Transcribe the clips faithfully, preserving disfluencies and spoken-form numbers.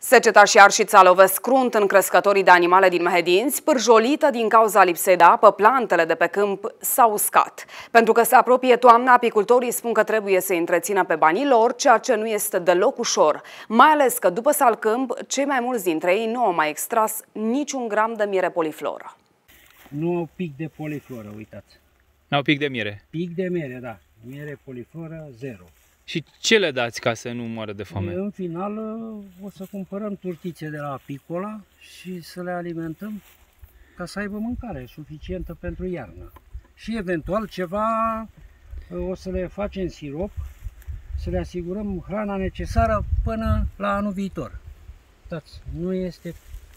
Seceta și arșița lovesc crunt în crescătorii de animale din Mehedinți, pârjolită din cauza lipsei de apă, plantele de pe câmp s-au uscat. Pentru că se apropie toamna, apicultorii spun că trebuie să întrețină pe banii lor, ceea ce nu este deloc ușor. Mai ales că după salcâmp, cei mai mulți dintre ei nu au mai extras niciun gram de miere polifloră. Nu au pic de polifloră, uitați. N-au pic de miere? Pic de miere, da. Miere polifloră, zero. Și ce le dați ca să nu moară de foame? În final o să cumpărăm turtițe de la Apicola și să le alimentăm ca să aibă mâncare suficientă pentru iarnă. Și eventual ceva o să le facem sirop, să le asigurăm hrana necesară până la anul viitor. Dați, nu este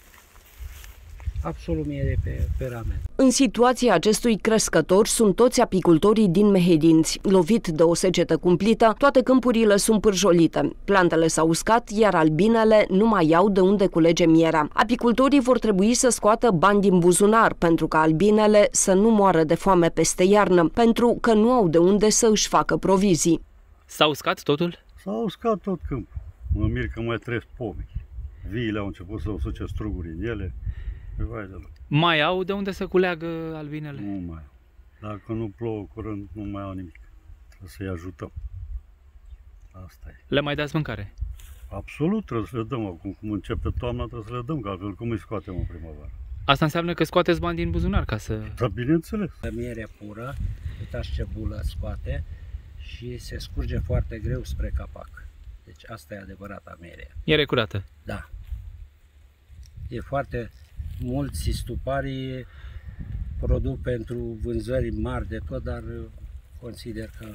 absolut miere pe, pe ramen. În situația acestui crescător sunt toți apicultorii din Mehedinți. Lovit de o secetă cumplită, toate câmpurile sunt pârjolite. Plantele s-au uscat, iar albinele nu mai au de unde culege mierea. Apicultorii vor trebui să scoată bani din buzunar pentru ca albinele să nu moară de foame peste iarnă, pentru că nu au de unde să își facă provizii. S-a uscat totul? S-a uscat tot câmpul. Mă mir că mai trăiesc pomii. Viile au început să usuce struguri în ele. Mai au de unde să culeagă albinele? Nu mai au. Dacă nu plouă curând, nu mai au nimic. Trebuie să-i ajutăm. Asta e. Le mai dați mâncare? Absolut, trebuie să le dăm. Acum cum începe toamna, trebuie să le dăm, că altfel cum îi scoatem în primăvară. Asta înseamnă că scoateți bani din buzunar ca să... Da, bineînțeles. Miere pură, uitați ce bulă scoate și se scurge foarte greu spre capac. Deci asta e adevărata miere. Miere curată? Da. E foarte... Mulți stuparii produc pentru vânzări mari de tot, dar consider că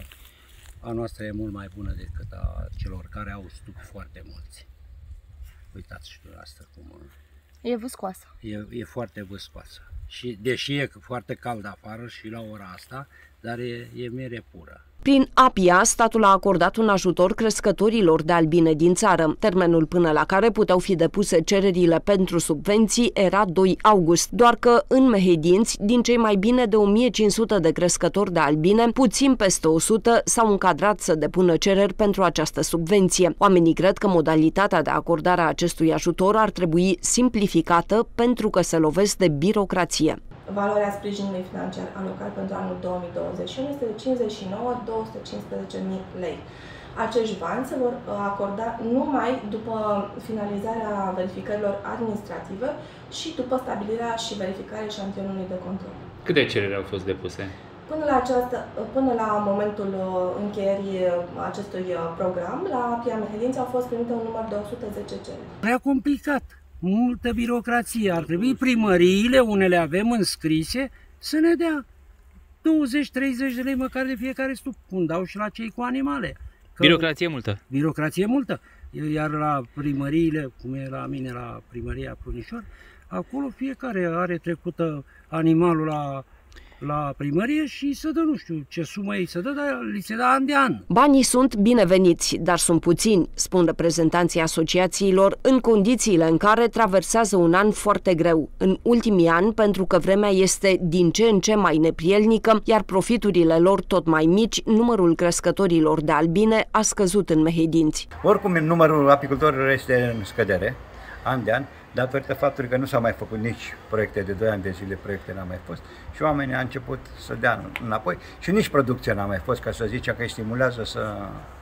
a noastră e mult mai bună decât a celor care au stup foarte mulți. Uitați și dumneavoastră cum... E vâscoasă. E, e foarte vâscoasă. Și deși e foarte cald afară și la ora asta, dar e, e miere pură. Prin APIA, statul a acordat un ajutor crescătorilor de albine din țară. Termenul până la care puteau fi depuse cererile pentru subvenții era doi august, doar că în Mehedinți, din cei mai bine de o mie cinci sute de crescători de albine, puțin peste o sută s-au încadrat să depună cereri pentru această subvenție. Oamenii cred că modalitatea de acordare a acestui ajutor ar trebui simplificată pentru că se lovesc de birocrație. Valoarea sprijinului financiar alocat pentru anul două mii douăzeci și unu este de cincizeci și nouă mii două sute cincisprezece lei. Acești bani se vor acorda numai după finalizarea verificărilor administrative și după stabilirea și verificarea eșantionului de control. Câte cereri au fost depuse? Până la, această, până la momentul încheierii acestui program, la APIA Mehedinți au fost primite un număr de o sută zece cereri. Prea complicat. Multă birocrație. Ar trebui primăriile, unele avem înscrise, să ne dea douăzeci treizeci de lei măcar de fiecare stup, cum dau și la cei cu animale. Că birocrație multă. Birocrație multă. Iar la primăriile, cum e la mine la primăria Prunișor, acolo fiecare are trecută animalul la... la primărie și să dă, nu știu ce sumă ei să dă, dar li se dă an de an. Banii sunt bineveniți, dar sunt puțini, spun reprezentanții asociațiilor, în condițiile în care traversează un an foarte greu. În ultimii ani, pentru că vremea este din ce în ce mai neprielnică, iar profiturile lor tot mai mici, numărul crescătorilor de albine a scăzut în Mehedinți. Oricum, numărul apicultorilor este în scădere, an de an, datorită faptului că nu s-au mai făcut nici proiecte de doi ani de zile, proiecte n-au mai fost și oamenii au început să dea înapoi și nici producția n-a mai fost, ca să zicem că îi stimulează să,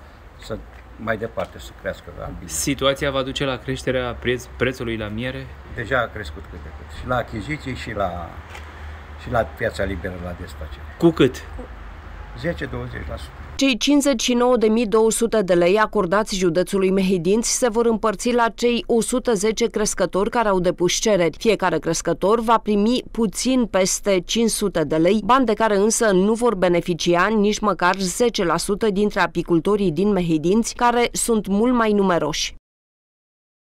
să mai departe, să crească albine. Situația va duce la creșterea preț, prețului la miere? Deja a crescut cât de cât, și la achiziții și la, și la piața liberă la desfacere. Cu cât? zece douăzeci la sută. Cei cincizeci și nouă de mii două sute de lei acordați județului Mehedinți se vor împărți la cei o sută zece crescători care au depus cereri. Fiecare crescător va primi puțin peste cinci sute de lei, bani de care însă nu vor beneficia nici măcar zece la sută dintre apicultorii din Mehedinți, care sunt mult mai numeroși.